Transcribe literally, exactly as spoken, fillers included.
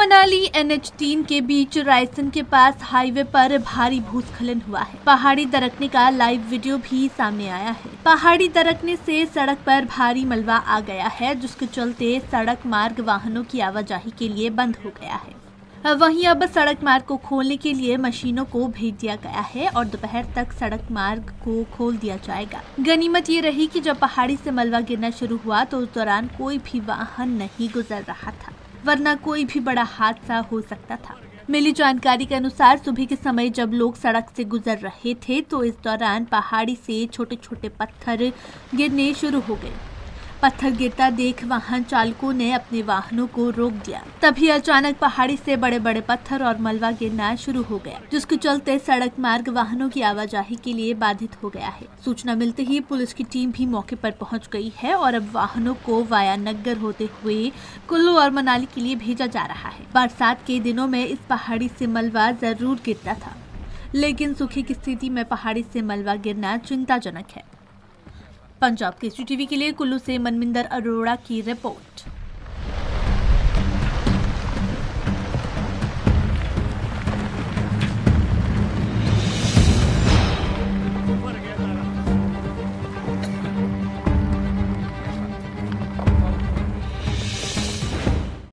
Manali N H तीन के बीच रायसन के पास हाईवे पर भारी भूस्खलन हुआ है। पहाड़ी दरकने का लाइव वीडियो भी सामने आया है। पहाड़ी दरकने से सड़क पर भारी मलबा आ गया है, जिसके चलते सड़क मार्ग वाहनों की आवाजाही के लिए बंद हो गया है। वहीं अब सड़क मार्ग को खोलने के लिए मशीनों को भेज दिया गया है और दोपहर तक सड़क मार्ग को खोल दिया जाएगा। गनीमत ये रही कि जब पहाड़ी से मलबा गिरना शुरू हुआ तो उस दौरान कोई भी वाहन नहीं गुजर रहा था, वरना कोई भी बड़ा हादसा हो सकता था। मिली जानकारी के अनुसार सुबह के समय जब लोग सड़क से गुजर रहे थे तो इस दौरान पहाड़ी से छोटे छोटे पत्थर गिरने शुरू हो गए। पत्थर गिरता देख वाहन चालकों ने अपने वाहनों को रोक दिया। तभी अचानक पहाड़ी से बड़े बड़े पत्थर और मलबा गिरना शुरू हो गया, जिसके चलते सड़क मार्ग वाहनों की आवाजाही के लिए बाधित हो गया है। सूचना मिलते ही पुलिस की टीम भी मौके पर पहुंच गई है और अब वाहनों को वाया नग्गर होते हुए कुल्लू और मनाली के लिए भेजा जा रहा है। बरसात के दिनों में इस पहाड़ी से मलबा जरूर गिरता था, लेकिन सूखे की स्थिति में पहाड़ी से मलबा गिरना चिंताजनक है। पंजाब केसरी टीवी के लिए कुल्लू से मनमिंदर अरोड़ा की रिपोर्ट।